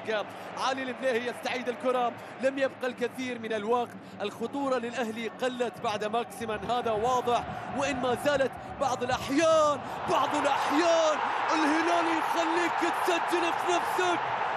هناك علي البلاهي يستعيد الكرة، لم يبقى الكثير من الوقت، الخطورة للأهلي قلت بعد ماكسيمان، هذا واضح. وإن ما زالت بعض الأحيان الهلال يخليك تسجل في نفسك،